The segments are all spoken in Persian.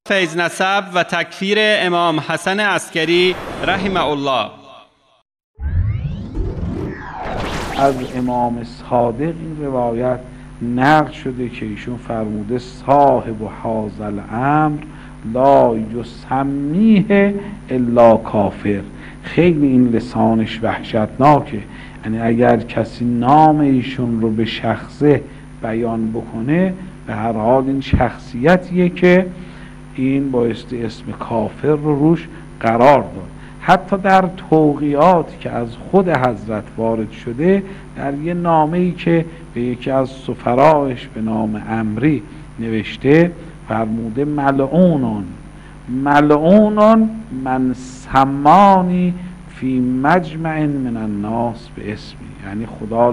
فیض نسب و تکفیر امام حسن عسکری رحمه الله. از امام صادق این روایت نقل شده که ایشون فرموده صاحب هذا الامر لا یسمیه الا کافر. خیلی این لسانش وحشتناکه، یعنی اگر کسی نام ایشون رو به شخصه بیان بکنه به هر حال این شخصیتیه که این بایستی اسم کافر رو روش قرار داد. حتی در توقیاتی که از خود حضرت وارد شده، در یه نامه‌ای که به یکی از سفرایش به نام عمری نوشته فرموده ملعون من سمانی فی مجمع من الناس به اسمی، یعنی خدا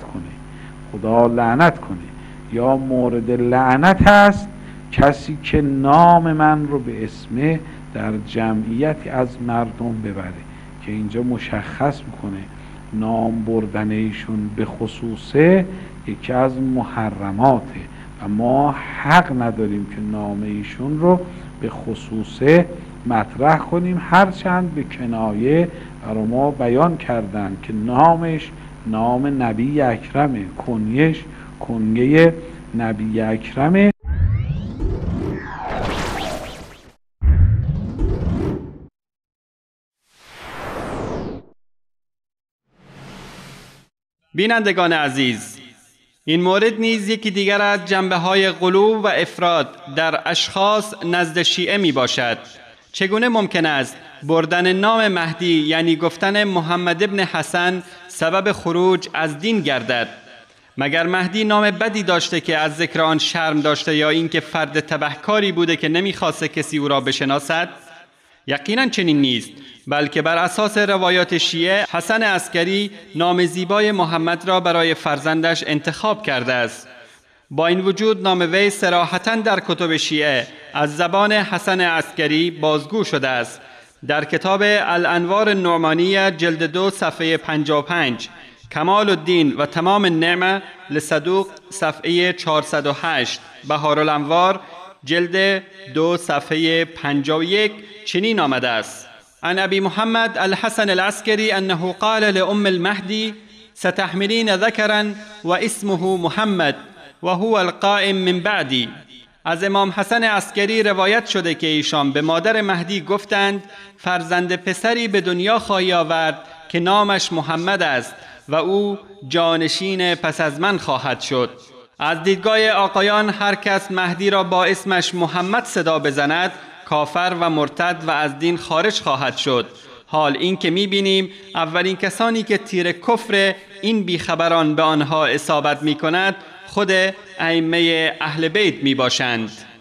لعنت کنه یا مورد لعنت هست کسی که نام من رو به اسمه در جمعیتی از مردم ببره، که اینجا مشخص میکنه نام بردن ایشون به خصوصه یکی از محرماته و ما حق نداریم که نام ایشون رو به خصوصه مطرح کنیم، هرچند به کنایه برای ما بیان کردن که نامش نام نبی اکرمه، کنیش کنیه نبی اکرمه. بینندگان عزیز، این مورد نیز یکی دیگر از جنبه‌های غلو و افراط در اشخاص نزد شیعه می باشد. چگونه ممکن است بردن نام مهدی یعنی گفتن محمد ابن حسن سبب خروج از دین گردد؟ مگر مهدی نام بدی داشته که از ذکر آن شرم داشته یا اینکه فرد تبهکاری بوده که نمی‌خواسته کسی او را بشناسد؟ یقینا چنین نیست، بلکه بر اساس روایات شیعه حسن عسکری نام زیبای محمد را برای فرزندش انتخاب کرده است. با این وجود نام وی صراحتاً در کتب شیعه از زبان حسن عسکری بازگو شده است. در کتاب الانوار النعمانیه جلد 2 صفحه 55، کمال الدین و تمام النعمه لصدوق صفحه 408، بهارالانوار جلد 2 صفحه 51 چنین آمده است: عن ابی محمد الحسن العسكري انه قال لأم المهدي ستحملين ذكرا واسمه محمد وهو القائم من بعدي. از امام حسن عسکری روایت شده که ایشان به مادر مهدی گفتند فرزند پسری به دنیا خواهی آورد که نامش محمد است و او جانشین پس از من خواهد شد. از دیدگاه آقایان هر کس مهدی را با اسمش محمد صدا بزند کافر و مرتد و از دین خارج خواهد شد. حال این که می‌بینیم اولین کسانی که تیر کفر این بیخبران به آنها اصابت می‌کند خود ائمه اهل بیت میباشند.